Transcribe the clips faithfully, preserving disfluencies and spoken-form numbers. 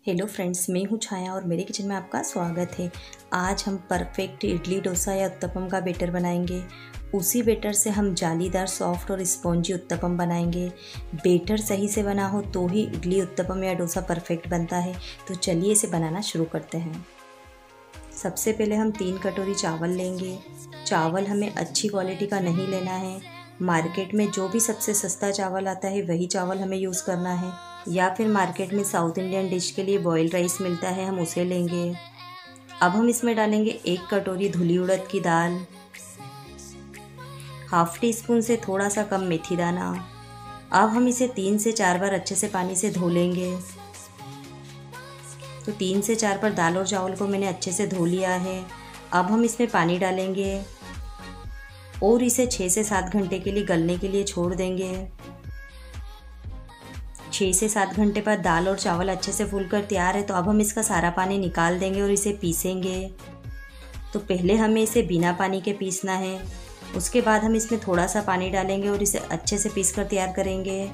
Hello friends, मैं हूँ छाया और मेरे किचन में आपका स्वागत है। आज हम परफेक्ट इडली डोसा या उत्तपम का बैटर बनाएंगे। उसी बैटर से हम जालीदार सॉफ्ट और स्पॉन्जी उत्तपम बनाएंगे। बैटर सही से बना हो तो ही इडली उत्तपम या डोसा परफेक्ट बनता है। तो चलिए इसे बनाना शुरू करते हैं। सबसे पहले हम तीन कटोरी चावल लेंगे। चावल हमें अच्छी क्वालिटी का नहीं लेना है। मार्केट में जो भी सबसे सस्ता चावल आता है वही चावल हमें यूज़ करना है, या फिर मार्केट में साउथ इंडियन डिश के लिए बॉइल्ड राइस मिलता है, हम उसे लेंगे। अब हम इसमें डालेंगे एक कटोरी धुली उड़द की दाल, हाफ टी स्पून से थोड़ा सा कम मेथी दाना। अब हम इसे तीन से चार बार अच्छे से पानी से धो लेंगे। तो तीन से चार बार दाल और चावल को मैंने अच्छे से धो लिया है। अब हम इसमें पानी डालेंगे और इसे छः से सात घंटे के लिए गलने के लिए छोड़ देंगे। छः से सात घंटे बाद दाल और चावल अच्छे से फूलकर तैयार है। तो अब हम इसका सारा पानी निकाल देंगे और इसे पीसेंगे। तो पहले हमें इसे बिना पानी के पीसना है, उसके बाद हम इसमें थोड़ा सा पानी डालेंगे और इसे अच्छे से पीस कर तैयार करेंगे।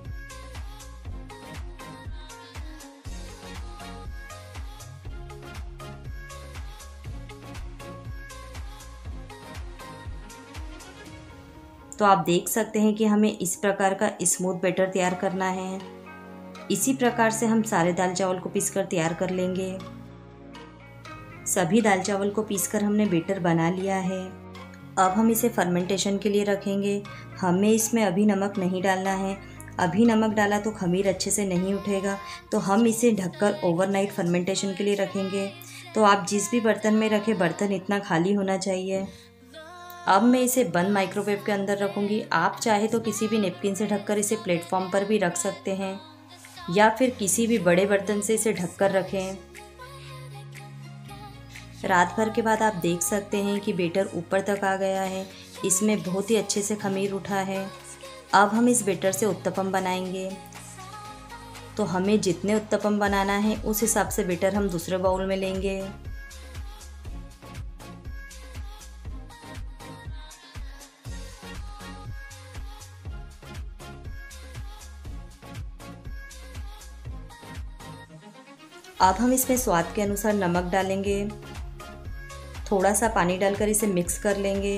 तो आप देख सकते हैं कि हमें इस प्रकार का स्मूथ बैटर तैयार करना है। इसी प्रकार से हम सारे दाल चावल को पीसकर तैयार कर लेंगे। सभी दाल चावल को पीसकर हमने बैटर बना लिया है। अब हम इसे फर्मेंटेशन के लिए रखेंगे। हमें इसमें अभी नमक नहीं डालना है। अभी नमक डाला तो खमीर अच्छे से नहीं उठेगा। तो हम इसे ढककर ओवरनाइट फर्मेंटेशन के लिए रखेंगे। तो आप जिस भी बर्तन में रखें, बर्तन इतना खाली होना चाहिए। अब मैं इसे बंद माइक्रोवेव के अंदर रखूँगी। आप चाहे तो किसी भी नेपकिन से ढककर इसे प्लेटफॉर्म पर भी रख सकते हैं, या फिर किसी भी बड़े बर्तन से इसे ढककर रखें। रात भर के बाद आप देख सकते हैं कि बैटर ऊपर तक आ गया है। इसमें बहुत ही अच्छे से खमीर उठा है। अब हम इस बैटर से उत्तपम बनाएंगे। तो हमें जितने उत्तपम बनाना है उस हिसाब से बैटर हम दूसरे बाउल में लेंगे। अब हम इसमें स्वाद के अनुसार नमक डालेंगे। थोड़ा सा पानी डालकर इसे मिक्स कर लेंगे।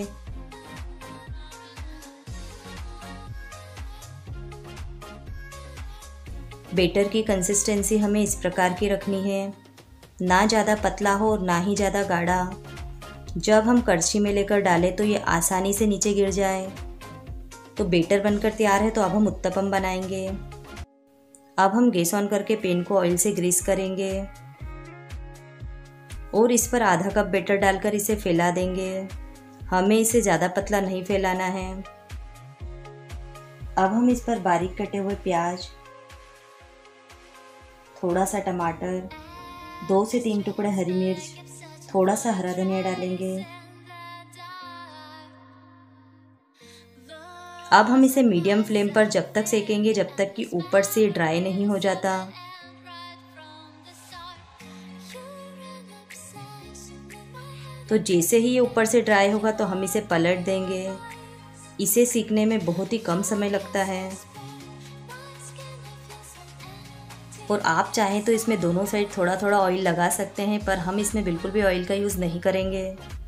बैटर की कंसिस्टेंसी हमें इस प्रकार की रखनी है, ना ज़्यादा पतला हो और ना ही ज़्यादा गाढ़ा। जब हम कड़छी में लेकर डालें तो ये आसानी से नीचे गिर जाए। तो बैटर बनकर तैयार है। तो अब हम उत्तपम बनाएंगे। अब हम गैस ऑन करके पैन को ऑयल से ग्रीस करेंगे और इस पर आधा कप बैटर डालकर इसे फैला देंगे। हमें इसे ज़्यादा पतला नहीं फैलाना है। अब हम इस पर बारीक कटे हुए प्याज, थोड़ा सा टमाटर, दो से तीन टुकड़े हरी मिर्च, थोड़ा सा हरा धनिया डालेंगे। अब हम इसे मीडियम फ्लेम पर जब तक सेकेंगे जब तक कि ऊपर से ड्राई नहीं हो जाता। तो जैसे ही ये ऊपर से ड्राई होगा तो हम इसे पलट देंगे। इसे सीखने में बहुत ही कम समय लगता है और आप चाहें तो इसमें दोनों साइड थोड़ा थोड़ा ऑयल लगा सकते हैं, पर हम इसमें बिल्कुल भी ऑयल का यूज़ नहीं करेंगे।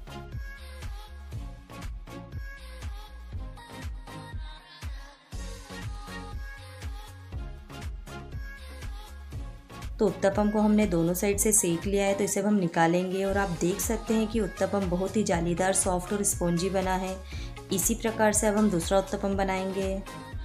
तो उत्तपम को हमने दोनों साइड से सेक लिया है। तो इसे हम निकालेंगे और आप देख सकते हैं कि उत्तपम बहुत ही जालीदार, सॉफ्ट और स्पॉन्जी बना है। इसी प्रकार से अब हम दूसरा उत्तपम बनाएंगे।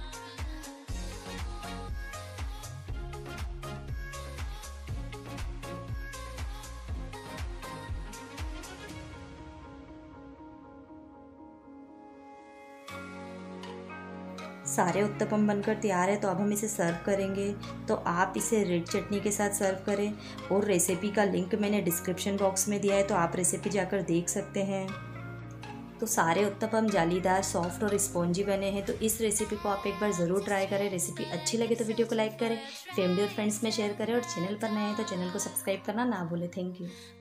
सारे उत्तपम बनकर तैयार है। तो अब हम इसे सर्व करेंगे। तो आप इसे रेड चटनी के साथ सर्व करें और रेसिपी का लिंक मैंने डिस्क्रिप्शन बॉक्स में दिया है, तो आप रेसिपी जाकर देख सकते हैं। तो सारे उत्तपम जालीदार, सॉफ्ट और स्पॉन्जी बने हैं। तो इस रेसिपी को आप एक बार ज़रूर ट्राई करें। रेसिपी अच्छी लगे तो वीडियो को लाइक करें, फैमिली और फ्रेंड्स में शेयर करें और चैनल पर नए हैं तो चैनल को सब्सक्राइब करना ना भूलें। Thank you.